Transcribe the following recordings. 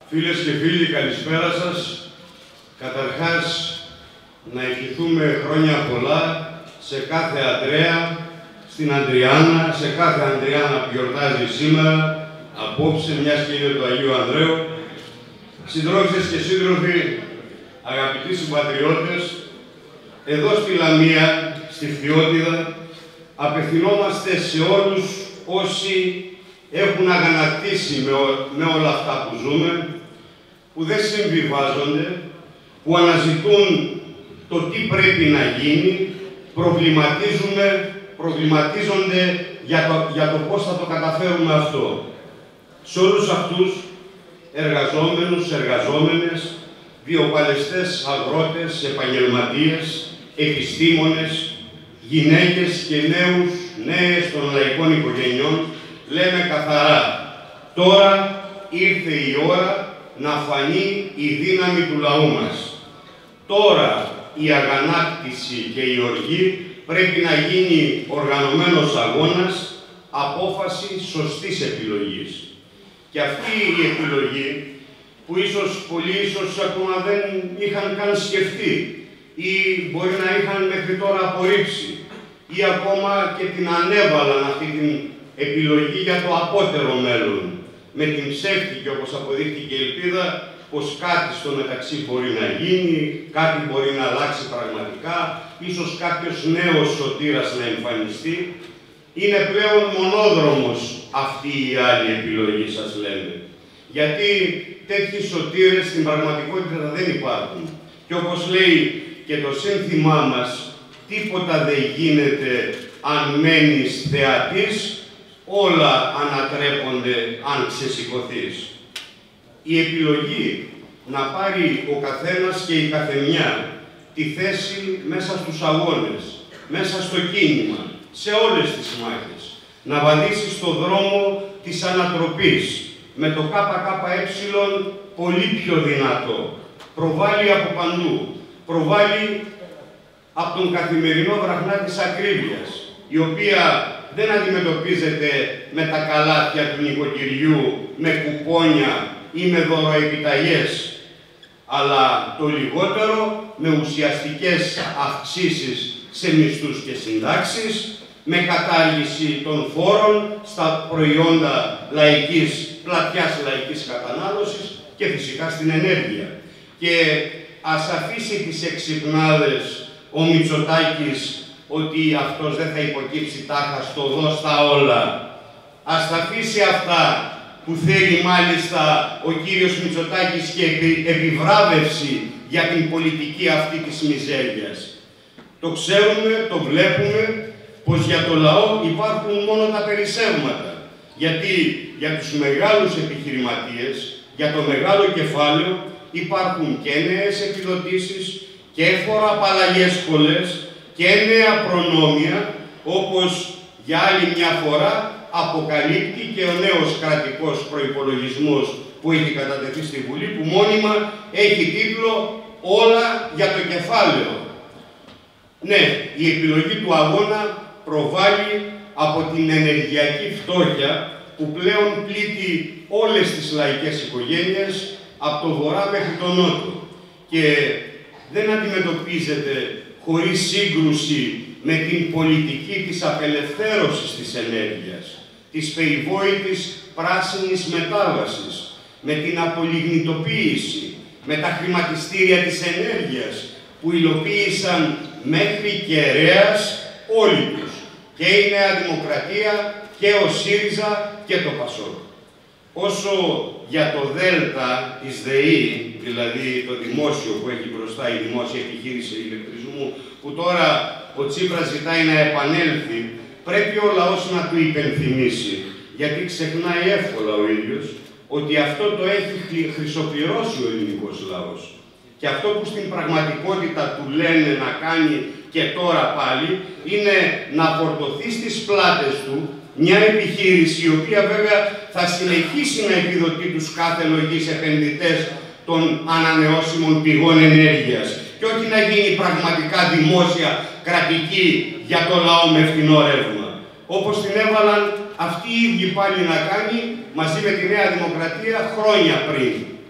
Φίλες και φίλοι, καλησπέρα σας. Καταρχάς, να ευχηθούμε χρόνια πολλά σε κάθε Ανδρέα, στην Ανδριάννα, σε κάθε Ανδριάννα που γιορτάζει σήμερα, απόψε, μιας και είναι του Αγίου Ανδρέου. Συντρόφισσες και σύντροφοι, αγαπητοί συμπατριώτες, εδώ στη Λαμία, στη Φθιώτιδα, απευθυνόμαστε σε όλους όσοι έχουν αγανακτήσει με όλα αυτά που ζούμε, που δεν συμβιβάζονται, που αναζητούν το τι πρέπει να γίνει, προβληματίζονται για το πώς θα το καταφέρουμε αυτό. Σε όλους αυτούς, εργαζόμενους, εργαζόμενες, βιοπαλαιστές, αγρότες, επαγγελματίες, επιστήμονες, γυναίκες και νέες των λαϊκών οικογενειών, λέμε καθαρά, τώρα ήρθε η ώρα να φανεί η δύναμη του λαού μας. Τώρα η αγανάκτηση και η οργή πρέπει να γίνει οργανωμένος αγώνας, απόφαση σωστής επιλογής. Και αυτή η επιλογή, που πολλοί ίσως ακόμα δεν είχαν καν σκεφτεί ή μπορεί να είχαν μέχρι τώρα απορρίψει ή ακόμα και την ανέβαλαν αυτή την επιλογή για το απότερο μέλλον, με την ψεύτικη, όπως αποδείχθηκε η ελπίδα, πως κάτι στο μεταξύ μπορεί να γίνει, κάτι μπορεί να αλλάξει πραγματικά, ίσως κάποιος νέος σωτήρας να εμφανιστεί. Είναι πλέον μονόδρομος αυτή η άλλη επιλογή, σας λέμε. Γιατί τέτοιοι σωτήρες στην πραγματικότητα δεν υπάρχουν. Και όπως λέει και το σύνθημά μας, τίποτα δεν γίνεται αν μένεις θεατής, όλα ανατρέπονται αν ξεσηκωθείς. Η επιλογή να πάρει ο καθένας και η καθεμιά τη θέση μέσα στους αγώνες, μέσα στο κίνημα, σε όλες τις μάχες, να βαδίσει στο δρόμο της ανατροπής, με το ΚΚΕ πολύ πιο δυνατό, προβάλλει από παντού, προβάλλει από τον καθημερινό βραχνά της ακρίβειας, η οποία δεν αντιμετωπίζεται με τα καλάθια του νοικοκυριού, με κουπόνια ή με δωροεπιταγές, αλλά το λιγότερο με ουσιαστικές αυξήσεις σε μισθούς και συντάξεις, με κατάργηση των φόρων στα προϊόντα πλατιάς λαϊκής κατανάλωσης και φυσικά στην ενέργεια. Και ας αφήσει τις εξυπνάδες ο Μητσοτάκης ότι αυτός δεν θα υποκύψει τάχα στο δώστα όλα. Ας τα αφήσει αυτά που θέλει μάλιστα ο κύριος Μητσοτάκης και επιβράβευση για την πολιτική αυτή της μιζέριας. Το ξέρουμε, το βλέπουμε, πως για το λαό υπάρχουν μόνο τα περισσεύματα. Γιατί για τους μεγάλους επιχειρηματίες, για το μεγάλο κεφάλαιο, υπάρχουν και νέες επιδοτήσεις και φοροαπαλλαγές πολλές και νέα προνόμια, όπως για άλλη μια φορά αποκαλύπτει και ο νέος κρατικός προϋπολογισμός που έχει κατατεθεί στη Βουλή, που μόνιμα έχει τίτλο «Όλα για το κεφάλαιο». Ναι, η επιλογή του αγώνα προβάλλει από την ενεργειακή φτώχεια που πλέον πλήττει όλες τις λαϊκές οικογένειες από το βορρά μέχρι τον νότο και δεν αντιμετωπίζεται χωρίς σύγκρουση με την πολιτική της απελευθέρωσης της ενέργειας, της περιβόητης πράσινης μετάβασης, με την απολιγνητοποίηση, με τα χρηματιστήρια της ενέργειας που υλοποίησαν μέχρι κεραίας όλοι τους, και η Νέα Δημοκρατία και ο ΣΥΡΙΖΑ και το ΠΑΣΟΚ. Όσο για το ΔΕΛΤΑ της ΔΕΗ, δηλαδή το δημόσιο που έχει μπροστά η δημόσια επιχείρηση ηλεκτρισμού, που τώρα ο Τσίπρας ζητάει να επανέλθει, πρέπει ο λαός να του υπενθυμίσει, γιατί ξεχνάει εύκολα ο ίδιος, ότι αυτό το έχει χρυσοπληρώσει ο ελληνικός λαός. Και αυτό που στην πραγματικότητα του λένε να κάνει και τώρα πάλι, είναι να φορτωθεί στις πλάτες του μια επιχείρηση, η οποία βέβαια θα συνεχίσει να επιδοτεί τους κάθε λογής επενδυτές των ανανεώσιμων πηγών ενέργειας και όχι να γίνει πραγματικά δημόσια, κρατική για το λαό με φθηνό ρεύμα. Όπως την έβαλαν αυτοί οι ίδιοι πάλι να κάνει μαζί με τη Νέα Δημοκρατία χρόνια πριν.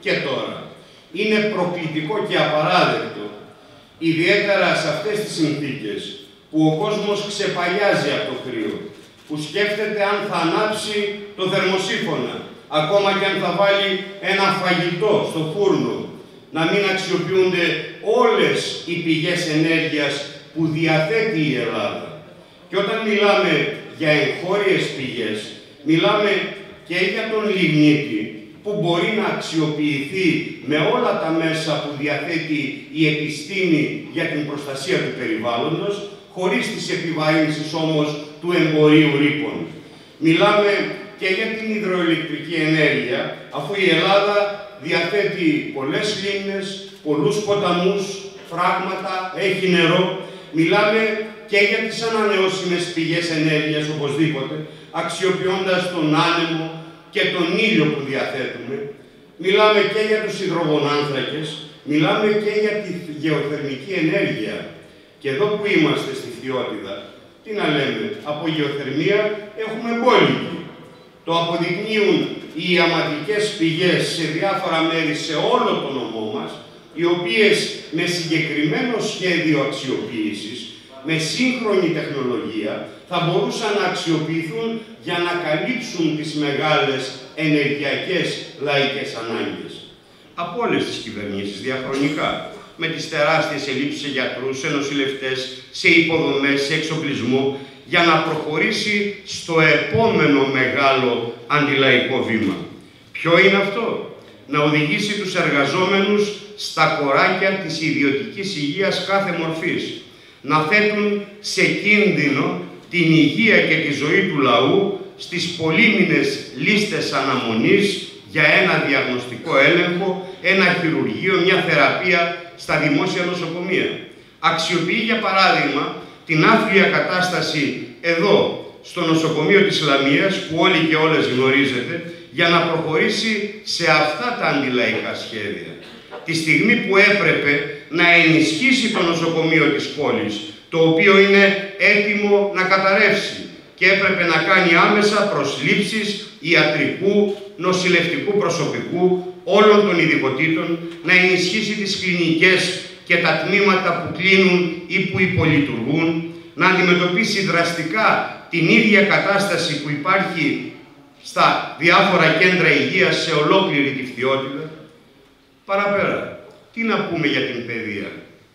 και τώρα. Είναι προκλητικό και απαράδεκτο, ιδιαίτερα σε αυτές τις συνθήκες, που ο κόσμος ξεπαλιάζει από το κρύο, που σκέφτεται αν θα ανάψει το θερμοσύφωνα, ακόμα και αν θα βάλει ένα φαγητό στο φούρνο, να μην αξιοποιούνται όλες οι πηγές ενέργειας που διαθέτει η Ελλάδα. Και όταν μιλάμε για εγχώριες πηγές, μιλάμε και για τον λιγνίτη, που μπορεί να αξιοποιηθεί με όλα τα μέσα που διαθέτει η επιστήμη για την προστασία του περιβάλλοντος, χωρίς τις επιβαρύνσεις όμως του εμπορίου ρήπων. Μιλάμε και για την υδροηλεκτρική ενέργεια, αφού η Ελλάδα διαθέτει πολλές λίμνες, πολλούς ποταμούς, φράγματα, έχει νερό. Μιλάμε και για τις ανανεώσιμες πηγές ενέργειας οπωσδήποτε, αξιοποιώντας τον άνεμο και τον ήλιο που διαθέτουμε. Μιλάμε και για τους υδρογονάνθρακες, μιλάμε και για τη γεωθερμική ενέργεια. Και εδώ που είμαστε στη Φθιώτιδα, τι να λέμε, από γεωθερμία έχουμε μπόλικη. Το αποδεικνύουν οι ιαματικές πηγές σε διάφορα μέρη σε όλο το νομό μας, οι οποίες με συγκεκριμένο σχέδιο αξιοποίησης, με σύγχρονη τεχνολογία, θα μπορούσαν να αξιοποιηθούν για να καλύψουν τις μεγάλες ενεργειακές λαϊκές ανάγκες. Από όλες τις κυβερνήσεις διαχρονικά, με τις τεράστιες ελλείψεις σε γιατρούς, σε νοσηλευτές, σε υποδομές, σε εξοπλισμό, για να προχωρήσει στο επόμενο μεγάλο αντιλαϊκό βήμα. Ποιο είναι αυτό? Να οδηγήσει τους εργαζόμενους στα κοράκια της ιδιωτικής υγείας κάθε μορφής, να θέτουν σε κίνδυνο την υγεία και τη ζωή του λαού στις πολύμηνες λίστες αναμονής για ένα διαγνωστικό έλεγχο, ένα χειρουργείο, μια θεραπεία στα δημόσια νοσοκομεία. Αξιοποιεί, για παράδειγμα, την άθλια κατάσταση εδώ, στο νοσοκομείο της Λαμίας, που όλοι και όλες γνωρίζετε, για να προχωρήσει σε αυτά τα αντιλαϊκά σχέδια. Τη στιγμή που έπρεπε να ενισχύσει το νοσοκομείο της πόλης, το οποίο είναι έτοιμο να καταρρεύσει και έπρεπε να κάνει άμεσα προσλήψεις ιατρικού, νοσηλευτικού προσωπικού, όλων των ειδικοτήτων, να ενισχύσει τις κλινικές και τα τμήματα που κλείνουν ή που υπολειτουργούν, να αντιμετωπίσει δραστικά την ίδια κατάσταση που υπάρχει στα διάφορα κέντρα υγείας σε ολόκληρη τη Φθιώτιδα. Παραπέρα, τι να πούμε για την παιδεία?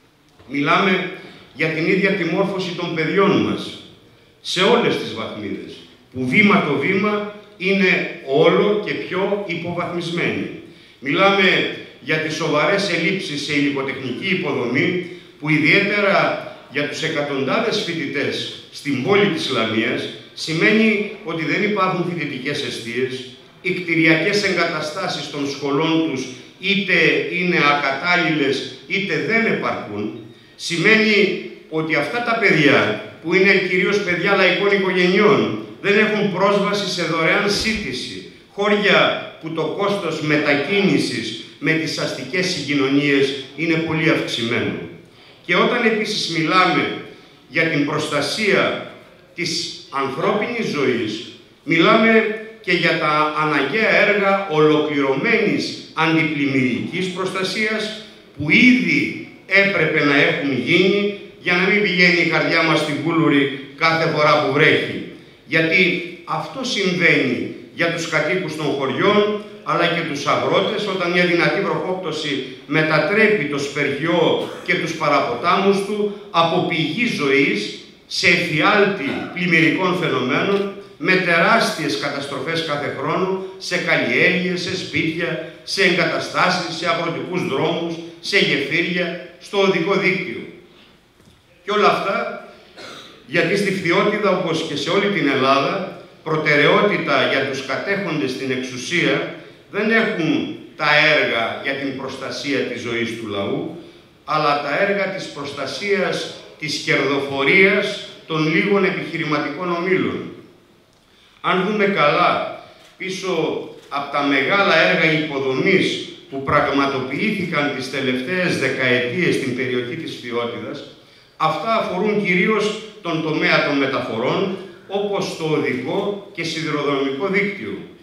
Μιλάμε για την ίδια τη μόρφωση των παιδιών μας, σε όλες τις βαθμίδες, που βήμα το βήμα είναι όλο και πιο υποβαθμισμένη. Μιλάμε για τις σοβαρές ελλείψεις σε υλικοτεχνική υποδομή, που ιδιαίτερα για τους εκατοντάδες φοιτητές στην πόλη της Λαμίας σημαίνει ότι δεν υπάρχουν φοιτητικές εστίες, οι κτηριακές εγκαταστάσεις των σχολών τους είτε είναι ακατάλληλες είτε δεν επαρκούν. Σημαίνει ότι αυτά τα παιδιά, που είναι κυρίως παιδιά λαϊκών οικογενειών, δεν έχουν πρόσβαση σε δωρεάν σύντηση, χώρια που το κόστος μετακίνησης με τις αστικές συγκοινωνίες είναι πολύ αυξημένο. Και όταν επίσης μιλάμε για την προστασία της ανθρώπινης ζωής, μιλάμε και για τα αναγκαία έργα ολοκληρωμένης αντιπλημμυρικής προστασίας, που ήδη έπρεπε να έχουν γίνει, για να μην πηγαίνει η καρδιά μας στην Κούλουρη κάθε φορά που βρέχει. Γιατί αυτό συμβαίνει για τους κατοίκους των χωριών, αλλά και τους αγρότες, όταν μια δυνατή βροχόπτωση μετατρέπει το σπεργιό και τους παραποτάμους του από πηγή ζωής σε εφιάλτη πλημμυρικών φαινομένων, με τεράστιες καταστροφές κάθε χρόνο, σε καλλιέργειες, σε σπίτια, σε εγκαταστάσεις, σε αγροτικούς δρόμους, σε γεφύρια, στο οδικό δίκτυο. Και όλα αυτά γιατί στη Φθιώτιδα, όπως και σε όλη την Ελλάδα, προτεραιότητα για τους κατέχοντες στην εξουσία δεν έχουν τα έργα για την προστασία της ζωής του λαού, αλλά τα έργα της προστασίας της κερδοφορίας των λίγων επιχειρηματικών ομίλων. Αν δούμε καλά, πίσω από τα μεγάλα έργα υποδομής που πραγματοποιήθηκαν τις τελευταίες δεκαετίες στην περιοχή της Φθιώτιδας, αυτά αφορούν κυρίως τον τομέα των μεταφορών, όπως το οδικό και σιδηροδρομικό δίκτυο.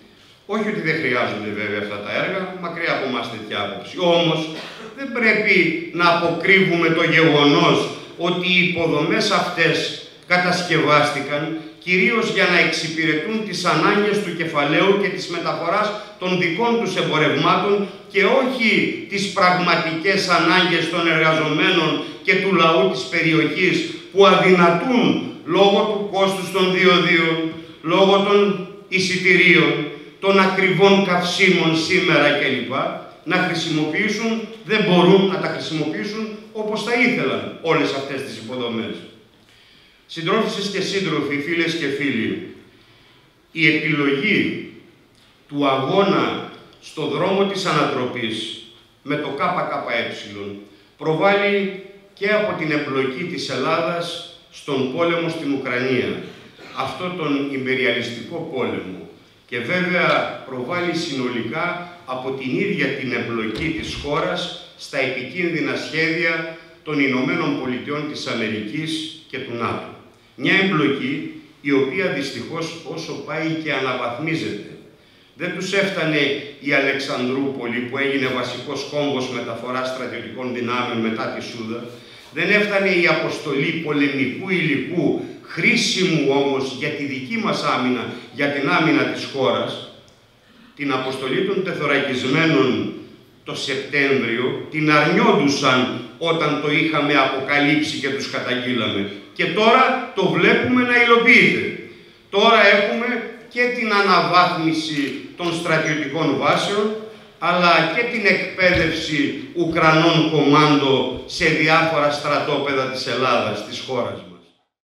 Όχι ότι δεν χρειάζονται βέβαια αυτά τα έργα, μακριά από εμάς τέτοια άποψη. Όμως δεν πρέπει να αποκρύβουμε το γεγονός ότι οι υποδομές αυτές κατασκευάστηκαν κυρίως για να εξυπηρετούν τις ανάγκες του κεφαλαίου και της μεταφοράς των δικών τους εμπορευμάτων και όχι τις πραγματικές ανάγκες των εργαζομένων και του λαού της περιοχής που αδυνατούν λόγω του κόστους των διοδίων, λόγω των εισιτηρίων, των ακριβών καυσίμων σήμερα κλπ. Να χρησιμοποιήσουν, δεν μπορούν να τα χρησιμοποιήσουν όπως θα ήθελαν όλες αυτές τις υποδομές. Συντρόφισσες και σύντροφοι, φίλες και φίλοι, η επιλογή του αγώνα στο δρόμο της ανατροπής με το ΚΚΕ προβάλλει και από την εμπλοκή της Ελλάδας στον πόλεμο στην Ουκρανία, αυτό τον ιμπεριαλιστικό πόλεμο, και βέβαια προβάλλει συνολικά από την ίδια την εμπλοκή της χώρας στα επικίνδυνα σχέδια των Ηνωμένων Πολιτειών της Αμερικής και του ΝΑΤΟ. Μια εμπλοκή η οποία δυστυχώς όσο πάει και αναβαθμίζεται. Δεν τους έφτανε η Αλεξανδρούπολη που έγινε βασικός κόμβος μεταφοράς στρατιωτικών δυνάμεων μετά τη Σούδα. Δεν έφτανε η αποστολή πολεμικού υλικού, χρήσιμου όμως για τη δική μας άμυνα, για την άμυνα της χώρας. Την αποστολή των τεθωρακισμένων το Σεπτέμβριο την αρνιόντουσαν όταν το είχαμε αποκαλύψει και τους καταγγείλαμε. Και τώρα το βλέπουμε να υλοποιείται. Τώρα έχουμε και την αναβάθμιση των στρατιωτικών βάσεων, αλλά και την εκπαίδευση Ουκρανών κομάντο σε διάφορα στρατόπεδα της Ελλάδας, της χώρας.